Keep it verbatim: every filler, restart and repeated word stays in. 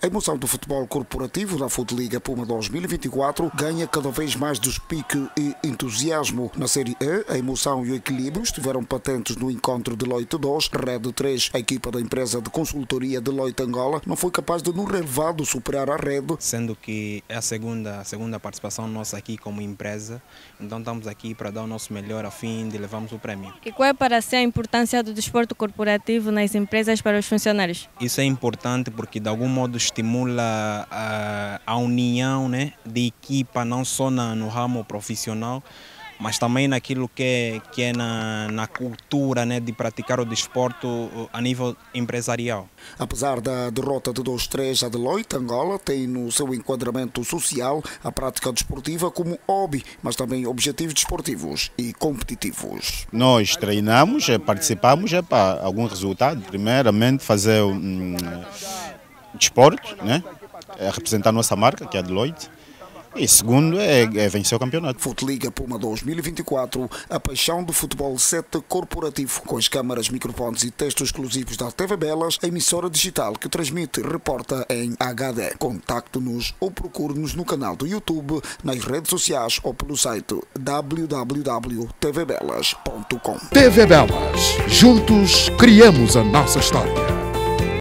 A emoção do futebol corporativo da Futeliga Puma dois mil e vinte e quatro ganha cada vez mais despique e entusiasmo. Na Série E, a emoção e o equilíbrio estiveram patentes no encontro Deloitte dois, Red três. A equipa da empresa de consultoria Deloitte Angola não foi capaz de, no relevado, superar a Red. Sendo que é a segunda, a segunda participação nossa aqui como empresa, então estamos aqui para dar o nosso melhor a fim de levarmos o prémio. E qual é para si a importância do desporto corporativo nas empresas para os funcionários? Isso é importante porque de algum modo estimula a, a união, né, de equipa, não só na, no ramo profissional, mas também naquilo que é, que é na, na cultura, né, de praticar o desporto a nível empresarial. Apesar da derrota de dois a três, a Deloitte Angola tem no seu enquadramento social a prática desportiva como hobby, mas também objetivos desportivos e competitivos. Nós treinamos, participamos é para algum resultado. Primeiramente fazer um, desporto, né, é representar a nossa marca, que é a Deloitte. E segundo é, é vencer o campeonato. Futeliga Puma dois mil e vinte e quatro, a paixão do futebol sete corporativo, com as câmaras, microfones e textos exclusivos da T V Belas, a emissora digital que transmite e reporta em H D. Contacte-nos ou procure-nos no canal do YouTube, nas redes sociais ou pelo site w w w ponto t v belas ponto com. T V Belas. Juntos criamos a nossa história.